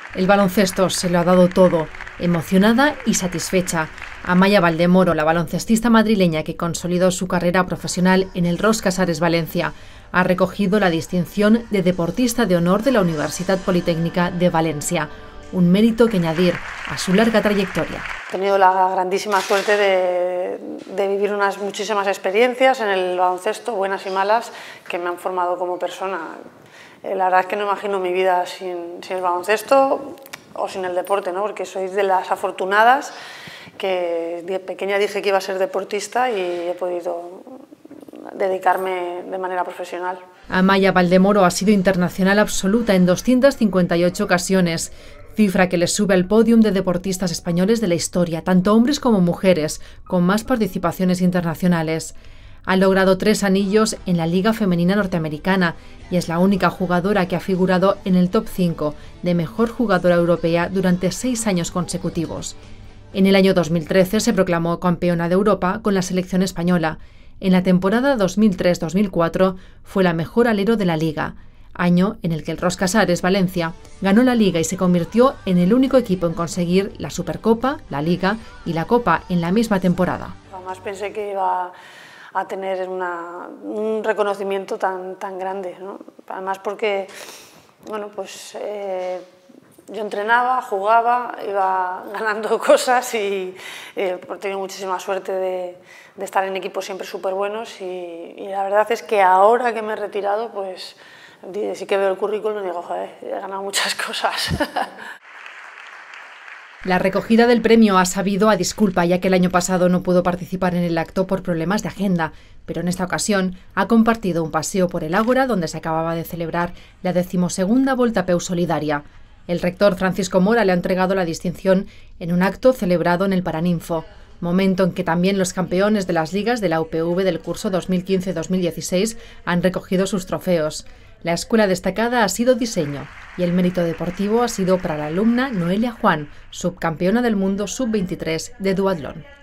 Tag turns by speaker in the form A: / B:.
A: El baloncesto se lo ha dado todo, emocionada y satisfecha. Amaia Valdemoro, la baloncestista madrileña que consolidó su carrera profesional en el Ros Casares Valencia, ha recogido la distinción de deportista de honor de la Universitat Politécnica de Valencia, un mérito que añadir a su larga trayectoria.
B: He tenido la grandísima suerte de vivir muchísimas experiencias en el baloncesto, buenas y malas, que me han formado como persona. La verdad es que no imagino mi vida sin el baloncesto o sin el deporte, ¿no? Porque soy de las afortunadas que de pequeña dije que iba a ser deportista y he podido dedicarme de manera profesional.
A: Amaia Valdemoro ha sido internacional absoluta en 258 ocasiones, cifra que le sube al podium de deportistas españoles de la historia, tanto hombres como mujeres, con más participaciones internacionales. Ha logrado 3 anillos en la Liga Femenina Norteamericana y es la única jugadora que ha figurado en el top 5 de mejor jugadora europea durante 6 años consecutivos. En el año 2013 se proclamó campeona de Europa con la selección española. En la temporada 2003-2004 fue la mejor alero de la Liga, año en el que el Ros Casares Valencia ganó la Liga y se convirtió en el único equipo en conseguir la Supercopa, la Liga y la Copa en la misma temporada.
B: Jamás pensé que iba a tener un reconocimiento tan grande, ¿no? Además porque, bueno, pues yo entrenaba, jugaba, iba ganando cosas y he tenido muchísima suerte de estar en equipos siempre súper buenos y la verdad es que ahora que me he retirado, pues sí que veo el currículum y digo, joder, he ganado muchas cosas.
A: La recogida del premio ha sabido a disculpa, ya que el año pasado no pudo participar en el acto por problemas de agenda, pero en esta ocasión ha compartido un paseo por el Ágora, donde se acababa de celebrar la 12ª Volta-Peu Solidaria. El rector Francisco Mora le ha entregado la distinción en un acto celebrado en el Paraninfo, momento en que también los campeones de las ligas de la UPV del curso 2015-2016 han recogido sus trofeos. La escuela destacada ha sido diseño y el mérito deportivo ha sido para la alumna Noelia Juan, subcampeona del mundo sub-23 de duatlón.